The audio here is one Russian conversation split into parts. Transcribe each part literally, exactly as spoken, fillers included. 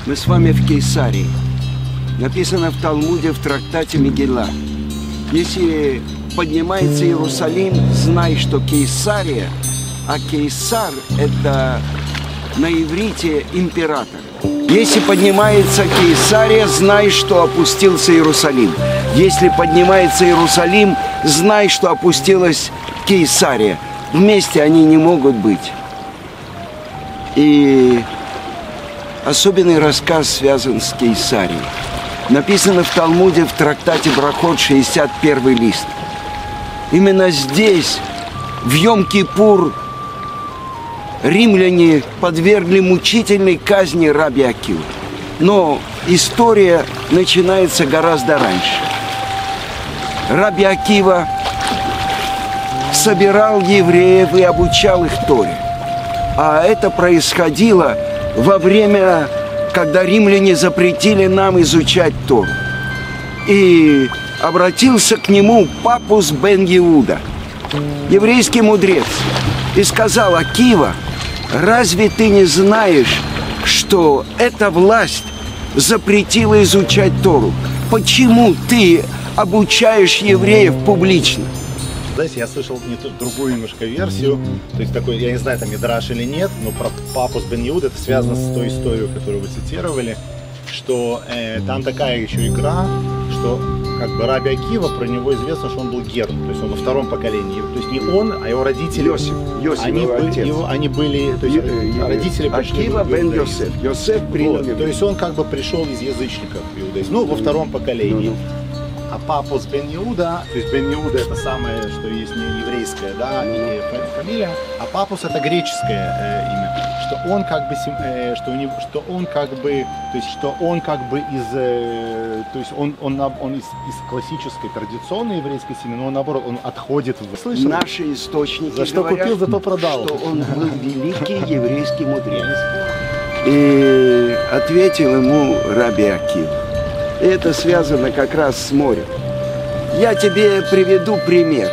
Мы с вами в Кейсарии. Написано в Талмуде, в трактате Мегилла. Если поднимается Иерусалим, знай, что Кейсария, а Кейсар – это на иврите император. Если поднимается Кейсария, знай, что опустился Иерусалим. Если поднимается Иерусалим, знай, что опустилась Кейсария. Вместе они не могут быть. И особенный рассказ связан с Кейсарией. Написано в Талмуде, в трактате Брахот, шестьдесят первый лист. Именно здесь, в Йом-Кипур, римляне подвергли мучительной казни раби Акиву. Но история начинается гораздо раньше. Раби Акива собирал евреев и обучал их Торе. А это происходило во время, когда римляне запретили нам изучать Тору. И обратился к нему Папус бен Иуда, еврейский мудрец, и сказал: Акива, разве ты не знаешь, что эта власть запретила изучать Тору? Почему ты обучаешь евреев публично? Знаете, я слышал не ту, другую немножко версию, то есть такой, я не знаю, там Мидраш или нет, но про Папус бен Иуда это связано с той историей, которую вы цитировали, что э, там такая еще игра, что как бы раби Акива, про него известно, что он был гер, то есть он во втором поколении, то есть не он, а его родители. Йосиф, Йосиф они, его были, отец. Его, они были, то есть Е, родители пришли. Акива бен Йосеф, Йосеф принял. Вот, то есть он как бы пришел из язычников иудаизма, ну, во втором поколении. Ну, ну. А Папус бен Иуда, то есть бен Иуда это самое, что есть не еврейское, да, и фамилия, а Папус это греческое э, имя, что он как бы, э, что, у него, что он как бы, то есть что он как бы из, э, то есть он, он, он из, из классической традиционной еврейской семьи, но он наоборот, он отходит в... Слышал? Наши источники За что говорят, купил, зато продал. Что он был великий еврейский мудрец. И ответил ему раби Акива. И это связано как раз с морем. Я тебе приведу пример.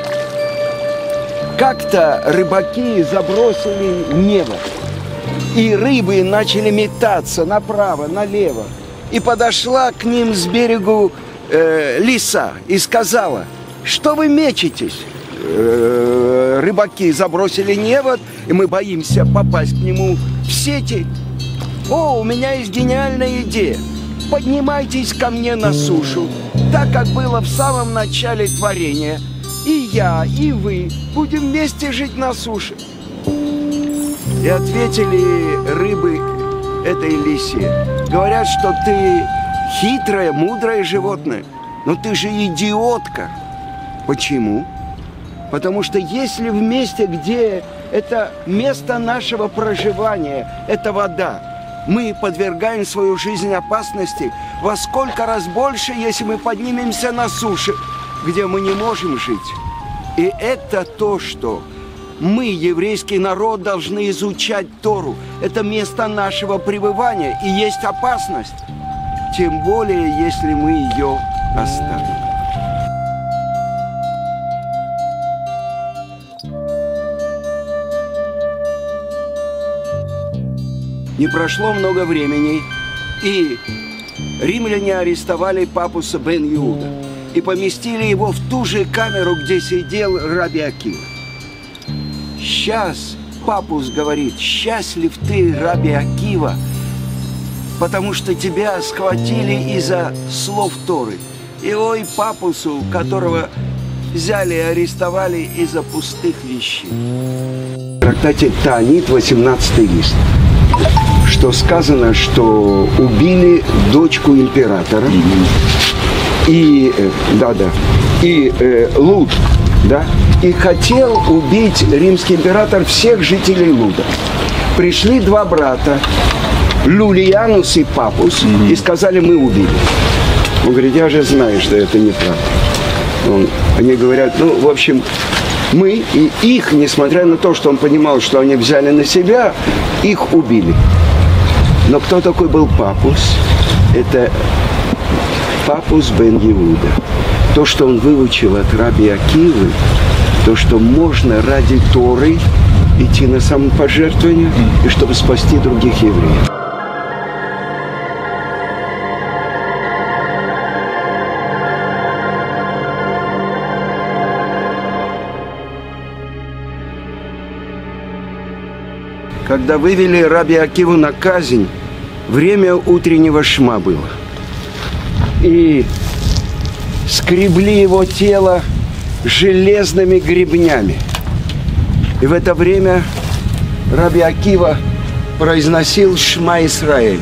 Как-то рыбаки забросили невод, и рыбы начали метаться направо, налево. И подошла к ним с берегу э, лиса и сказала: что вы мечетесь? Э, рыбаки забросили невод, и мы боимся попасть к нему в сети. О, у меня есть гениальная идея. Поднимайтесь ко мне на сушу, так как было в самом начале творения. И я, и вы будем вместе жить на суше. И ответили рыбы этой лисе: говорят, что ты хитрое, мудрое животное, но ты же идиотка. Почему? Потому что если в месте, где это место нашего проживания, это вода, мы подвергаем свою жизнь опасности во сколько раз больше, если мы поднимемся на суше, где мы не можем жить. И это то, что мы, еврейский народ, должны изучать Тору. Это место нашего пребывания, и есть опасность. Тем более, если мы ее оставим. Не прошло много времени, и римляне арестовали Папуса бен Иуда и поместили его в ту же камеру, где сидел раби Акива. Сейчас Папус говорит: счастлив ты, раби Акива, потому что тебя схватили из-за слов Торы. И ой Папусу, которого взяли и арестовали из-за пустых вещей. В трактате Таанит, восемнадцатый лист, что сказано, что убили дочку императора, и, да, да, и э, Луд, да, и хотел убить римский император всех жителей Луда. Пришли два брата, Люлианус и Папус, mm-hmm. и сказали: мы убили. Он говорит: я же знаю, что это неправда. Он, они говорят: ну, в общем, мы и их, несмотря на то, что он понимал, что они взяли на себя, их убили. Но кто такой был Папус? Это Папус бен Иуда. То, что он выучил от раби Акивы, то, что можно ради Торы идти на самопожертвование, и чтобы спасти других евреев. Когда вывели Раби Акиву на казнь, время утреннего шма было. И скребли его тело железными гребнями. И в это время Раби Акива произносил Шма Исраэль.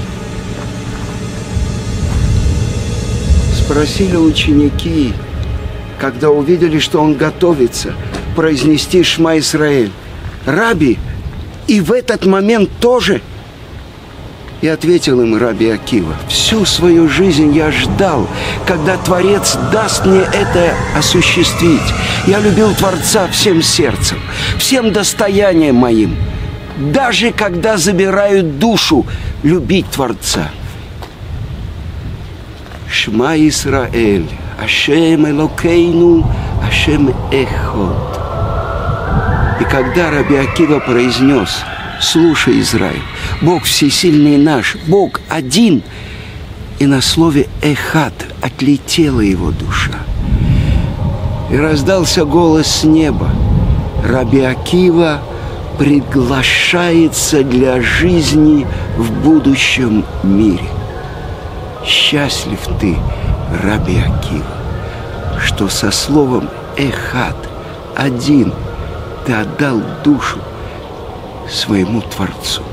Спросили ученики, когда увидели, что он готовится произнести Шма Исраэль: «Раби, и в этот момент тоже?» И ответил им Раби Акива: «Всю свою жизнь я ждал, когда Творец даст мне это осуществить. Я любил Творца всем сердцем, всем достоянием моим. Даже когда забирают душу, любить Творца». Шма Исраэль, Ашем Элокейну, Ашем Эход. И когда Раби Акива произнес: «Слушай, Израиль, Бог всесильный наш, Бог один», и на слове «эхад» отлетела его душа. И раздался голос с неба: «Раби Акива приглашается для жизни в будущем мире. Счастлив ты, Раби Акива, что со словом «эхад» один ты отдал душу своему Творцу».